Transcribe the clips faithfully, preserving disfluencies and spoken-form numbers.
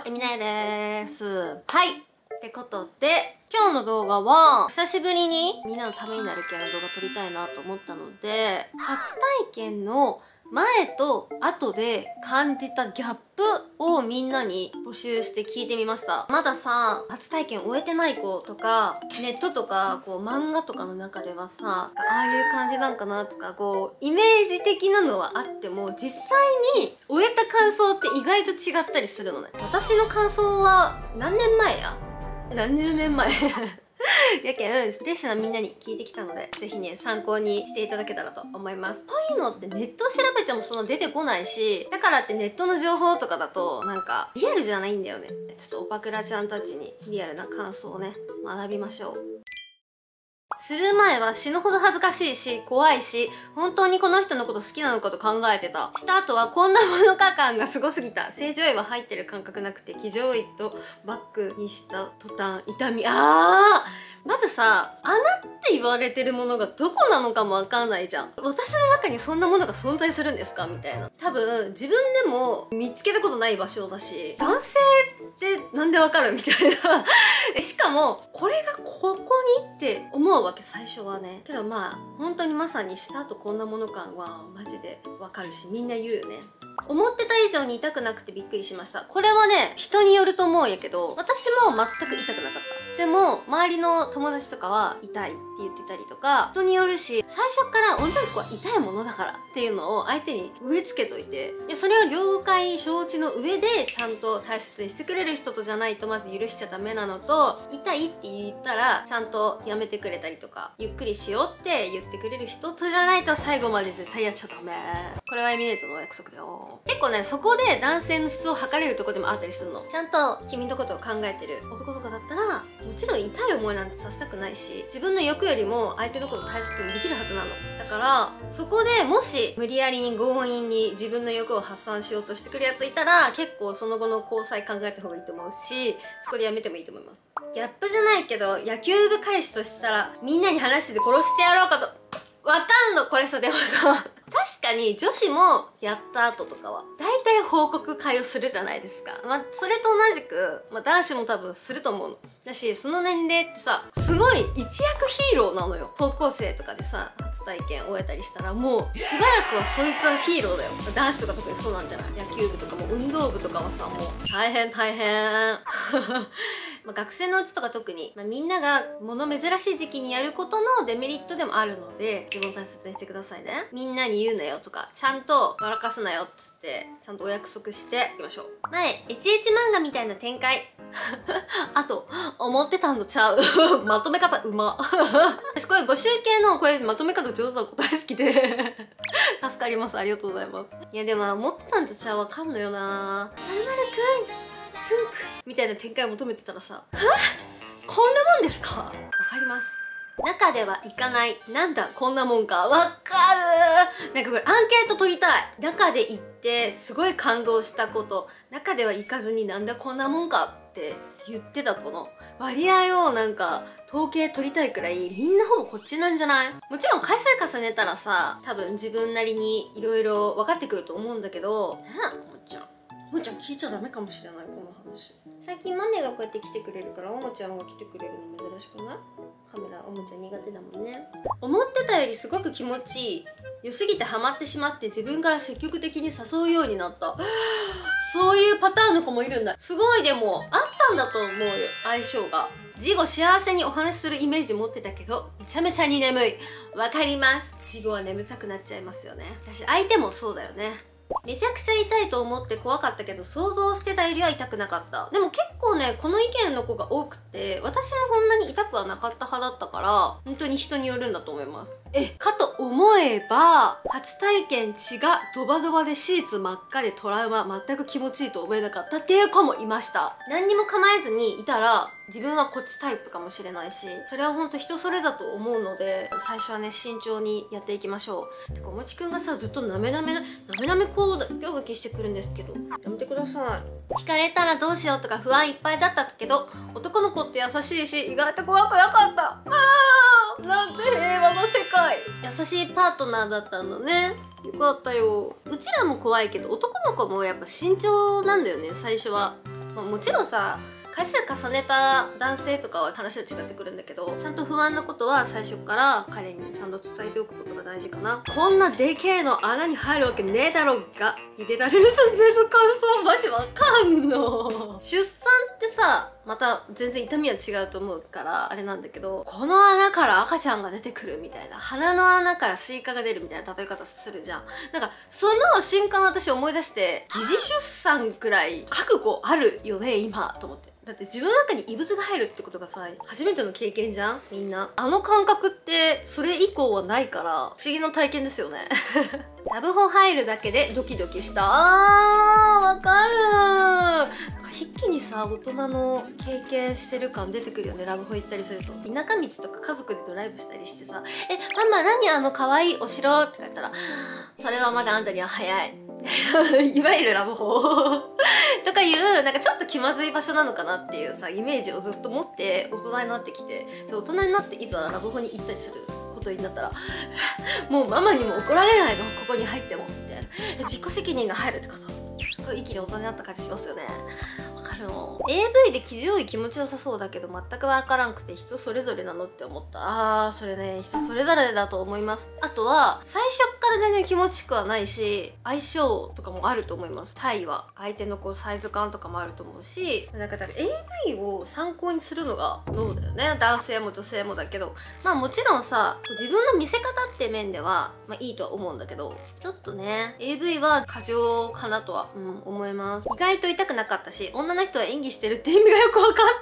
エミナエです。はい。ってことで、今日の動画は、久しぶりにみんなのためになる系の動画撮りたいなと思ったので、初体験の前と後で感じたギャップをみんなに募集して聞いてみました。まださ、初体験終えてない子とか、ネットとか、こう漫画とかの中ではさ、ああいう感じなんかなとか、こう、イメージ的なのはあっても、実際に終えた感想って意外と違ったりするのね。私の感想は何年前や何十年前やけん、フレッシュなみんなに聞いてきたので、ぜひね、参考にしていただけたらと思います。こういうのってネットを調べてもそんな出てこないし、だからってネットの情報とかだと、なんか、リアルじゃないんだよね。ちょっとオパクラちゃんたちにリアルな感想をね、学びましょう。する前は死ぬほど恥ずかしいし、怖いし、本当にこの人のこと好きなのかと考えてた。した後はこんなものか感がすごすぎた。正常位は入ってる感覚なくて、騎乗位とバックにした途端、痛み。あーまずさ、穴って言われてるものがどこなのかもわかんないじゃん。私の中にそんなものが存在するんですかみたいな。多分、自分でも見つけたことない場所だし、男性ってなんでわかるみたいな。しかも、これがここにって思うわけ、最初はね。けどまあ、本当にまさにした後こんなもの感はマジでわかるし、みんな言うよね。思ってた以上に痛くなくてびっくりしました。これはね、人によると思うんやけど、私も全く痛くなかった。でも、周りの友達とかは痛いって言ってたりとか、人によるし、最初から女の子は痛いものだからっていうのを相手に植え付けといて、でそれを了解承知の上でちゃんと大切にしてくれる人とじゃないとまず許しちゃダメなのと、痛いって言ったらちゃんとやめてくれたりとか、ゆっくりしようって言ってくれる人とじゃないと最後まで絶対やっちゃダメ。これはエミネートのお約束だよ。結構ね、そこで男性の質を測れるとこでもあったりするの。ちゃんと君のことを考えてる男とかだったら、もちろん痛い思いなんてさせたくないし、自分の欲よりも相手のことを大切にできるはずなの。だからそこでもし無理やりに強引に自分の欲を発散しようとしてくるやついたら、結構その後の交際考えた方がいいと思うし、そこでやめてもいいと思います。ギャップじゃないけど、野球部彼氏としたらみんなに話してて殺してやろうかと。わかんのこれさ、でもさ確かに女子もやった後とかは大体報告会をするじゃないですか。まあそれと同じく、まあ、男子も多分すると思うのだし、その年齢ってさ、すごい一躍ヒーローなのよ。高校生とかでさ、初体験終えたりしたらもうしばらくはそいつはヒーローだよ。男子とか特にそうなんじゃない？野球部とかも運動部とかはさ、もう大変大変まあ学生のうちとか特に、まあ、みんなが物珍しい時期にやることのデメリットでもあるので、自分を大切にしてくださいね。みんなに言うなよとか、ちゃんと笑かすなよっつって、ちゃんとお約束していきましょう。前、エチエチ漫画みたいな展開。あと、思ってたんとちゃう。まとめ方うま。私これ募集系のこれまとめ方上手な子大好きで。助かります。ありがとうございます。いやでも、思ってたんとちゃうわかんのよな。まるまるくん。ツンクみたいな展開を求めてたらさ、はぁこんなもんですか？わかります。中ではいかない。なんだこんなもんか。わかる。なんかこれアンケート取りたい。中で行ってすごい感動したこと、中では行かずになんだこんなもんかって言ってた子の割合をなんか統計取りたいくらい、みんなほぼこっちなんじゃない？もちろん回数重ねたらさ、多分自分なりにいろいろ分かってくると思うんだけど、ねえ、もっちゃんおもちゃん聞いちゃダメかもしれない、この話。最近マメがこうやって来てくれるから、おもちゃんが来てくれるの珍しくない？カメラおもちゃん苦手だもんね。思ってたよりすごく気持ちいい。良すぎてハマってしまって自分から積極的に誘うようになった。そういうパターンの子もいるんだ。すごいでも、あったんだと思うよ、相性が。事後幸せにお話しするイメージ持ってたけど、めちゃめちゃに眠い。わかります。事後は眠たくなっちゃいますよね。私相手もそうだよね。めちゃくちゃ痛いと思って怖かったけど、想像してたよりは痛くなかった。でも結構ね、この意見の子が多くて、私もこんなに痛くはなかった派だったから、本当に人によるんだと思います。え、かと思えば、初体験血がドバドバでシーツ真っ赤でトラウマ、全く気持ちいいと思えなかったっていう子もいました。何にも構えずにいたら、自分はこっちタイプかもしれないし、それは本当人それだと思うので、最初はね、慎重にやっていきましょう。てか、おもちくんがさ、ずっとなめなめな、なめなめこう、ギョギョしてくるんですけど、やめてください。惹かれたらどうしようとか不安いっぱいだったけど、男の子って優しいし、意外と怖くなかった。あー、なんて平和な世界。優しいパートナーだったのね。よかったよ。うちらも怖いけど、男の子もやっぱ慎重なんだよね、最初は。 まあ、もちろんさ回数重ねた男性とかは話は違ってくるんだけど、ちゃんと不安なことは最初から彼にちゃんと伝えておくことが大事かな。こんなでけえの穴に入るわけねえだろうが、入れられる寸前の感想マジわかんの。出産ってさまた全然痛みは違うと思うからあれなんだけど、この穴から赤ちゃんが出てくるみたいな、鼻の穴からスイカが出るみたいな例え方するじゃん。なんかその瞬間私思い出して、疑似出産くらい覚悟あるよね今と思って。だって自分の中に異物が入るってことがさ初めての経験じゃんみんな。あの感覚ってそれ以降はないから不思議な体験ですよね。ラブホ入るだけでドキドキした。あーわかる。なんか一気にさ大人の経験してる感出てくるよね、ラブホ行ったりすると。田舎道とか家族でドライブしたりしてさ「えママ何あの可愛いお城」って言ったら「それはまだあんたには早い」いわゆるラブホとかいうなんかちょっと気まずい場所なのかなっていうさイメージをずっと持って大人になってきて、大人になっていざラブホに行ったりすることになったらもうママにも怒られないのここに入ってもみたいな、自己責任が入るってこと、すごい一気に大人になった感じしますよね。わかるの。 エーブイ で生地多い気持ちよさそうだけど全くわからんくて人それぞれなのって思った。あーそれね人それぞれだと思います。あとは最初から全然気持ちよくはないし相性とかもあると思います。タイは相手のこうサイズ感とかもあると思うし、なんか多分 エーブイ を参考にするのが脳だよね。男性も女性もだけど、まあもちろんさ自分の見せ方って面では、まあ、いいとは思うんだけど、ちょっとね エーブイ は過剰かなとは、うん、思います。意外と痛くなかったし女の人は演技してるって意味がよく分かった。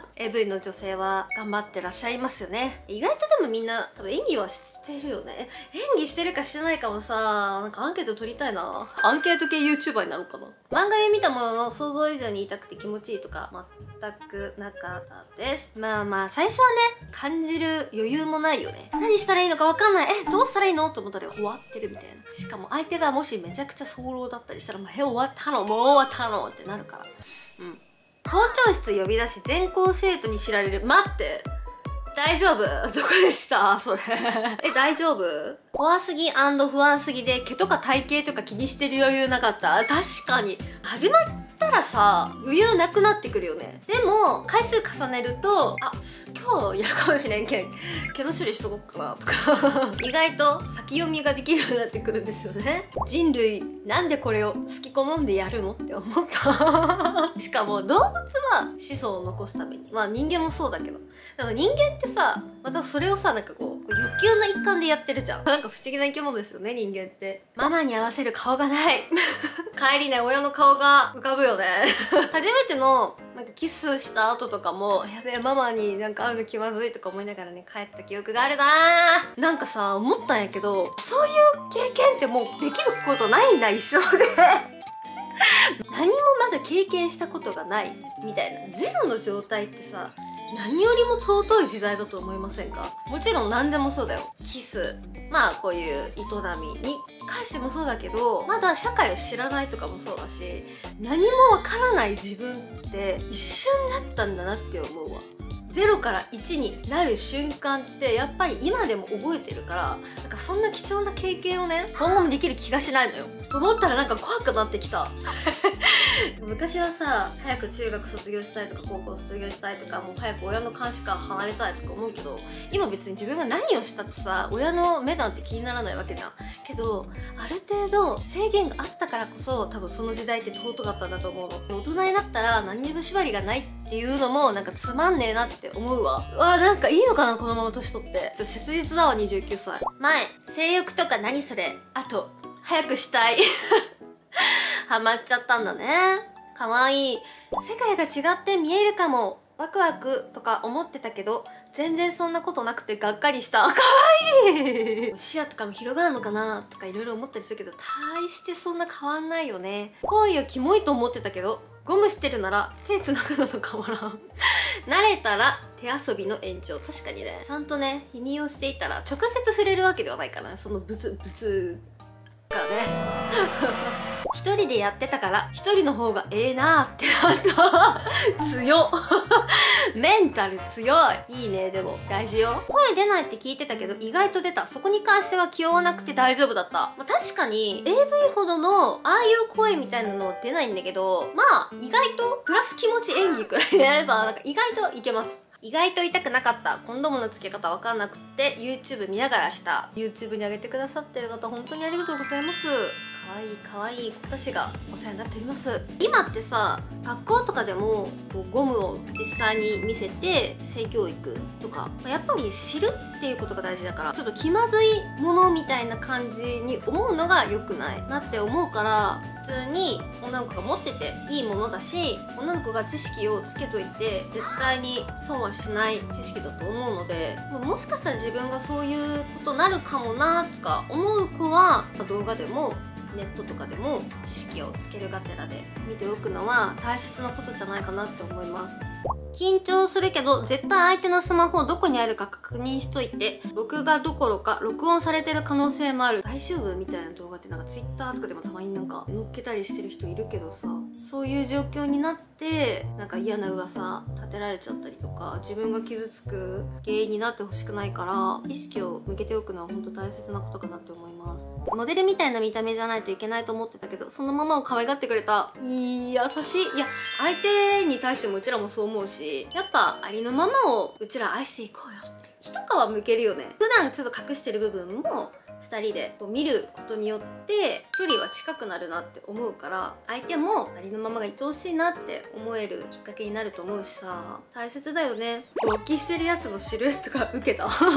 エーブイ の女性は頑張ってらっしゃいますよね。意外とでもみんな多分演技はしてるよね。演技してるかしてないかもさなんかアンケート取りたいな。アンケート系 YouTuber になろうかな。漫画で見たものの想像以上に痛くて気持ちいいとか全くなかったです。まあまあ最初はね感じる余裕もないよね。何したらいいのか分かんない、えどうしたらいいのと思ったら終わってるみたいな。しかも相手がもしめちゃくちゃ早漏だったりしたらもうえ終わったのもう終わったのってなるから。うん校長室呼び出し全校生徒に知られる。待って大丈夫どこでしたそれえ大丈夫。怖すぎ&不安すぎで毛とか体型とか気にしてる余裕なかった。確かに始まったらさ余裕なくなってくるよね。でも回数重ねるとあ今日やるかもしれんけん毛の処理しとこっかなとか意外と先読みができるようになってくるんですよね。人類なんでこれを好き好んでやるのって思ったしかも動物は子孫を残すために、まあ人間もそうだけど、でも人間ってさまたそれをさなんかこう欲求の一環でやってるじゃん。なんか不思議な生き物ですよね人間って。ママに合わせる顔がない帰りね親の顔が浮かぶよね初めてのなんかキスした後とかもやべえママになんか会うの気まずいとか思いながらね帰った記憶があるなー。なんかさ思ったんやけどそういう経験ってもうできることないんだ一生で何もまだ経験したことがないみたいなゼロの状態ってさ何よりも尊い時代だと思いませんか。もちろん何でもそうだよ。キスまあこういう営みに関してもそうだけどまだ社会を知らないとかもそうだし、何もわからない自分って一瞬だったんだなって思うわ。ゼロからいちになる瞬間ってやっぱり今でも覚えてるから、なんかそんな貴重な経験をね今後もできる気がしないのよ。と思ったらなんか怖くなってきた昔はさ早く中学卒業したいとか高校卒業したいとかもう早く親の監視から離れたいとか思うけど、今別に自分が何をしたってさ親の目なんて気にならないわけじゃん。けどある程度制限があったからこそ多分その時代って尊かったんだと思うの。大人になったら何にも縛りがないっていうのもなんかつまんねえなって思うわ。うわなんかいいのかなこのまま年取って。ちょっと切実だわにじゅうきゅうさい。前性欲とか何それ、あと早くしたいハマっちゃったんだね。かわいい。世界が違って見えるかもワクワクとか思ってたけど全然そんなことなくてがっかりした。かわいい視野とかも広がるのかなとかいろいろ思ったりするけど大してそんな変わんないよね。恋をキモいと思ってたけどゴムしてるなら手つなぐのと変わらん慣れたら手遊びの延長。確かにねちゃんとね日にをしていたら直接触れるわけではないかな。そのブツブツかね一人でやってたから一人の方がええなーってなった強っメンタル強い。いいね。でも大事よ。声出ないって聞いてたけど意外と出た。そこに関しては気負わなくて大丈夫だった。まあ、確かに エーブイ ほどのああいう声みたいなの出ないんだけど、まあ意外とプラス気持ち演技くらいやればなんか意外といけます。意外と痛くなかった。コンドームの付け方わかんなくって YouTube 見ながらした。 YouTube に上げてくださってる方本当にありがとうございます。可愛い可愛い子たちがお世話になっております。今ってさ、学校とかでもこうゴムを実際に見せて性教育とかやっぱり知るっていうことが大事だから、ちょっと気まずいものみたいな感じに思うのが良くないなって思うから、普通に女の子が持ってていいものだし、女の子が知識をつけといて絶対に損はしない知識だと思うので、もしかしたら自分がそういうことになるかもなとか思う子は動画でもネットとかでも知識をつけるがてらで見ておくのは大切なことじゃないかなって思います。緊張するけど絶対相手のスマホどこにあるか確認しといて、録画どころか録音されてる可能性もある。大丈夫みたいな動画ってなんか Twitter とかでもたまになんか載っけたりしてる人いるけどさ、そういう状況になってなんか嫌な噂立てられちゃったりとか自分が傷つく原因になってほしくないから、意識を向けておくのは本当大切なことかなって思います。モデルみたいな見た目じゃないといけないと思ってたけど、そのままを可愛がってくれた。いい優しい。いや相手に対してもうちらもそう思うし、やっぱありのままをうちら愛していこうよって一皮むけるよね。普段ちょっと隠してる部分もふたりでこう見ることによって距離は近くなるなって思うから、相手もありのままが愛おしいなって思えるきっかけになると思うしさ、大切だよね。勃起してるやつも知るとか受けた言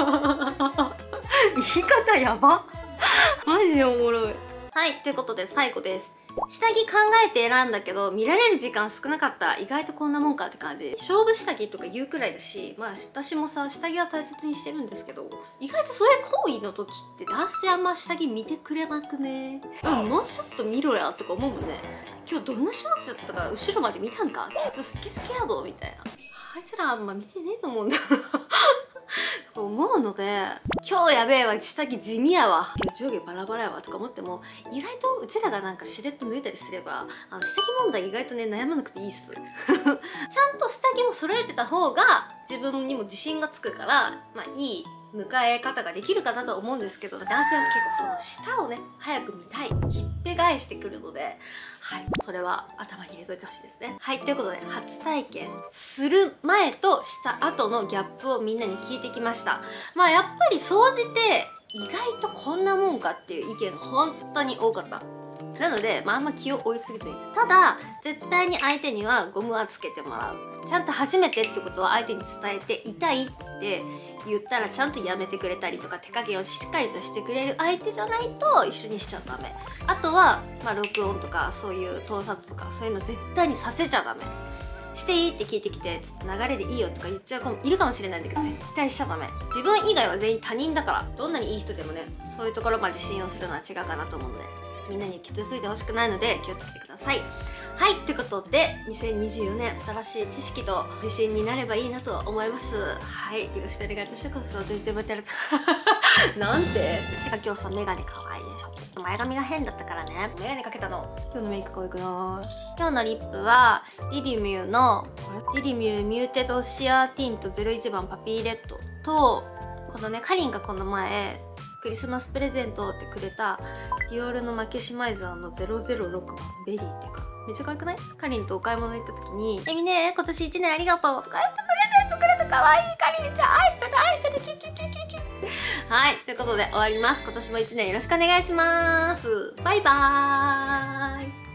い方やばマジでおもろい。はい、ということで最後です。下着考えて選んだけど見られる時間少なかった。意外とこんなもんかって感じ。勝負下着とか言うくらいだし、まあ私もさ下着は大切にしてるんですけど、意外とそういう行為の時って男性あんま下着見てくれなくね。うん、もうちょっと見ろやとか思うもんね。今日どんなショーツだったか後ろまで見たんか、ケツスケスケやどみたいな。あいつらあんま見てねえと思うんだと思うので、今日やべえわ下着地味やわ今日上下バラバラやわとか思っても、意外とうちらがなんかしれっと脱いだりすればあの下着問題意外とね悩まなくていいっすちゃんと下着も揃えてた方が自分にも自信がつくから、まあいい迎え方ができるかなと思うんですけど、男性は結構その下をね早く見たい、ひっぺ返してくるので、はい、それは頭に入れといてほしいですね。はい、ということで初体験する前とした後のギャップをみんなに聞いてきました。まあやっぱり総じて意外とこんなもんかっていう意見が本当に多かった。なので、まあ、あんま気を追いすぎずに、ただ絶対に相手にはゴムはつけてもらう。ちゃんと初めてってことは相手に伝えて、痛いって言ったらちゃんとやめてくれたりとか手加減をしっかりとしてくれる相手じゃないと一緒にしちゃダメ。あとは、まあ、録音とかそういう盗撮とかそういうの絶対にさせちゃダメ。していいって聞いてきてちょっと流れでいいよとか言っちゃう子もいるかもしれないんだけど、絶対しちゃダメ。自分以外は全員他人だから、どんなにいい人でもねそういうところまで信用するのは違うかなと思うので、みんなに傷ついてほしくないので気をつけてください。はい、ということでにせんにじゅうよねん新しい知識と自信になればいいなと思います。はい、よろしくお願いいたします。どうしてもやるなんててか今日さメガネ可愛いでしょ。ちょっと前髪が変だったからねメガネかけたの。今日のメイク可愛くない？今日のリップはリリミューのリリミューミューテッドシアーティントゼロいちばんパピーレッドと、このねかりんがこの前クリスマスプレゼントってくれたディオールのマキシマイザーのゼロゼロろくばんベリーっていうかめっちゃ可愛くない？かりんとお買い物行った時に「えみね今年いちねんありがとう」とか言ってプレゼントくれた可愛いかりんちゃん愛してる愛してるチュチュチュチュチュはい、ということで終わります。今年もいちねんよろしくお願いします。バイバーイ。